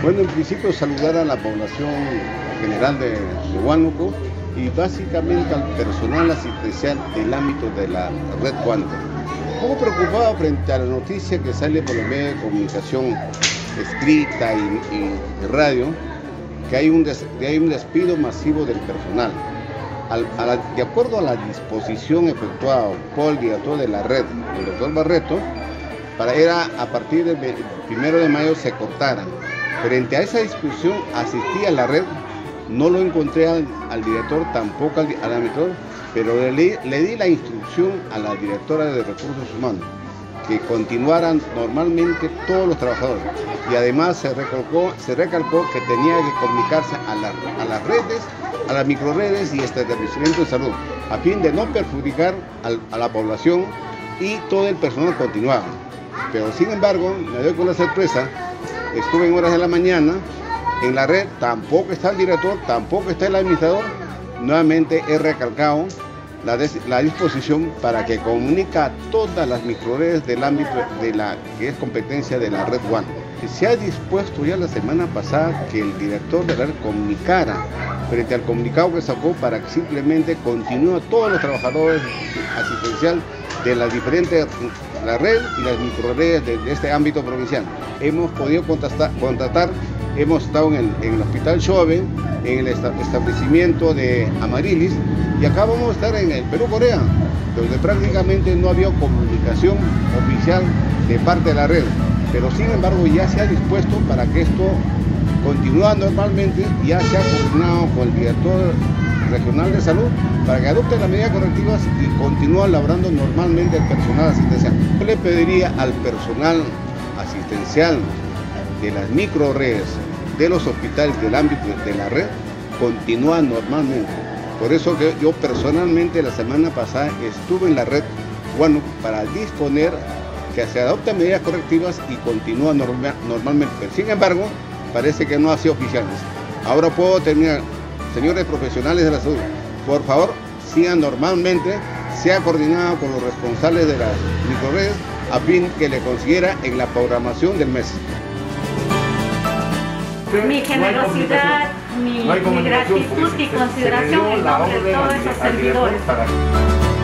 Bueno, en principio saludar a la población general de Huánuco y básicamente al personal asistencial del ámbito de la red Huánuco. Un poco preocupado frente a la noticia que sale por los medios de comunicación escrita y radio, que hay un despido masivo del personal. De acuerdo a la disposición efectuada por el director de la red, el doctor Barreto, era a partir del 1 de mayo se cortara. Frente a esa discusión asistí a la red, no lo encontré al director, tampoco al administrador, pero le di la instrucción a la directora de Recursos Humanos que continuaran normalmente todos los trabajadores. Y además se recalcó que tenía que comunicarse a las redes, a las microredes y establecimientos de salud, a fin de no perjudicar a la población, y todo el personal continuaba. Pero sin embargo, me doy con la sorpresa, estuve en horas de la mañana, en la red tampoco está el director, tampoco está el administrador. Nuevamente he recalcado la disposición para que comunique a todas las microredes del ámbito que es competencia de la red One. Se ha dispuesto ya la semana pasada que el director de la red comunicara frente al comunicado que sacó para que simplemente continúe todos los trabajadores asistencial de las diferentes, la red y las microredes de este ámbito provincial. Hemos podido contactar, hemos estado en el Hospital Chove, en el establecimiento de Amarilis, y acá vamos a estar en el Perú-Corea, donde prácticamente no había comunicación oficial de parte de la red. Pero sin embargo ya se ha dispuesto para que esto continúe normalmente, ya se ha coordinado con el director regional de salud para que adopte las medidas correctivas y continúe laborando normalmente el personal asistencial. Yo le pediría al personal asistencial de las microredes, de los hospitales del ámbito de la red, continúa normalmente. Por eso que yo personalmente la semana pasada estuve en la red Huánuco para disponer que se adopten medidas correctivas y continúa normalmente. Pero sin embargo, parece que no ha sido oficial. Ahora puedo terminar. Señores profesionales de la salud, por favor, sigan normalmente, sea coordinado con los responsables de las microredes a fin que le considera en la programación del mes. Mi generosidad, mi gratitud y consideración en nombre de todos esos servidores.